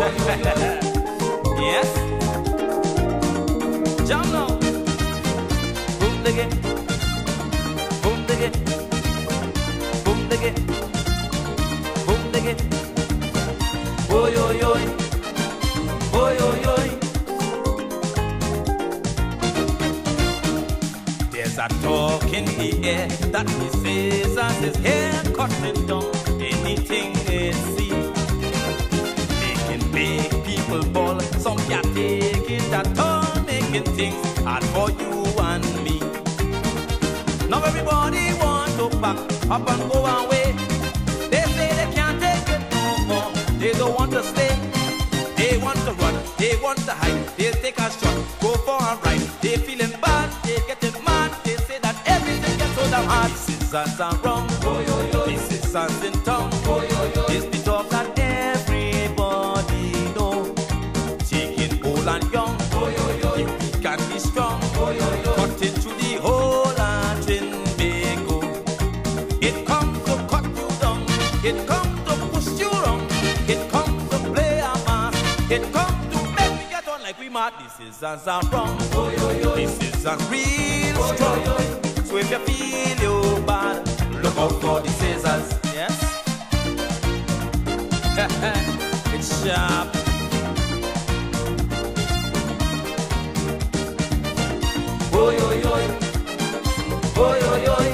Yes. Jump now. Boom diggy. Boom diggy. Boom diggy. Boom diggy. Boy oi oi. Boy oi oi. There's a talk in the air that he says as his hair cutting down anything they see. Making big people ball, some can't take it at all, making things hard for you and me. Now everybody want to pack up and go away. They say they can't take it no more. They don't want to stay. They want to run, they want to hide. They take a shot, go for a ride. They feeling bad, they getting mad. They say that everything gets so damn hard. Scissors are wrong, this is something tongue. It's the talk that everybody know. Taking old and young, if we can be strong, cutting through the whole and Trinbago. It comes to cut you down, it comes to push you wrong, it comes to play a mask, it comes to make me get on like we mad. This is as I'm wrong, this is as real strong. So if you feel you bad, look out for the scissors. Yes. It's sharp. Oi oi oi. Oi oi oi.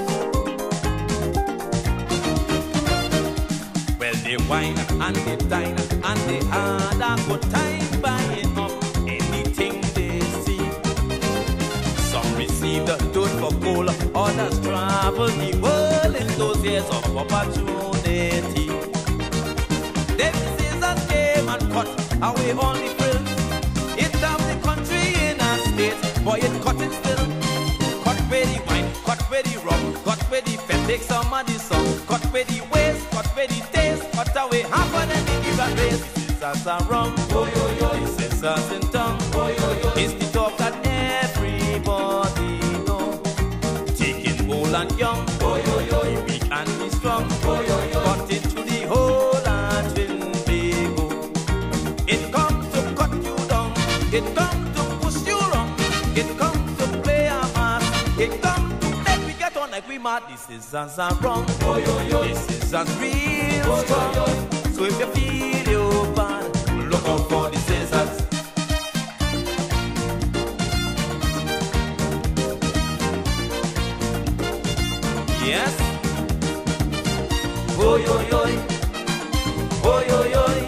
Well, they wine and they dine and they had a good time buying up anything they see. Some receive the dirt for gold, others travel the world in those years of opportunity. Then scissors came and cut away all the frills. It turned the country in a state, boy it cut it still. Cut where the wine, cut where the rum, cut where the fed, take some of the song. Cut where the waste, cut where the taste, cut away half of them they give a race. Scissors are wrong, the scissors in tongue. It's the talk that everybody know. Taking old and young, the weak and the strong, cut it to the whole and Trinbago. It comes to cut you down, it comes to push you wrong, it comes to play a mask, it comes to make me get on like we mad. This is as I'm wrong, this is as real strong. So if you feel you bad, look out for the scissors. Yes. Oi oi oi. Oi oi oi.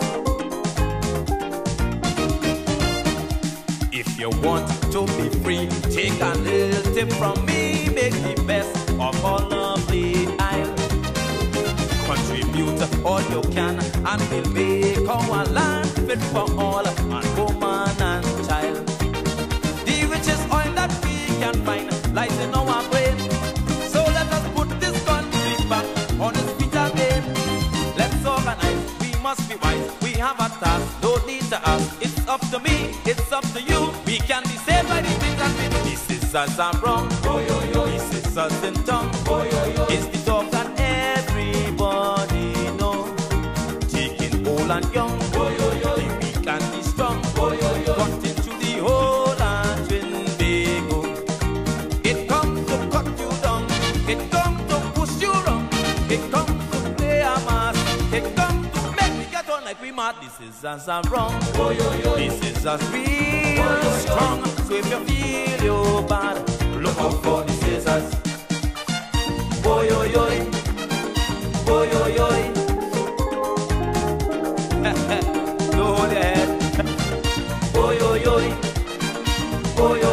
If you want to be free, take a little tip from me. Make the best of our lovely isle. Contribute all you can and we'll make our land fit for all, man, woman and child. The richest oil that we can find lies in our brain. So let us put this country back on its feet again. Let's organize, we must be wise. We have a task, no need to ask. It's up to me, it's up to you. We can be saved by the things that we do. This is as I'm wrong, this is as in tongue. It's the talk that everybody know. Taking old and young, the weak and the strong, cutting through the whole and Trinbago. It comes to cut you down, it comes to push you wrong, it comes to play a mask, it comes to make me get on like we mad. This is as I'm wrong, this is as real strong. So if you feel you bad, look out for the scissors. Boy oi oi. Boy oi oi. No hold your head. Boy oi oi. Boy oi.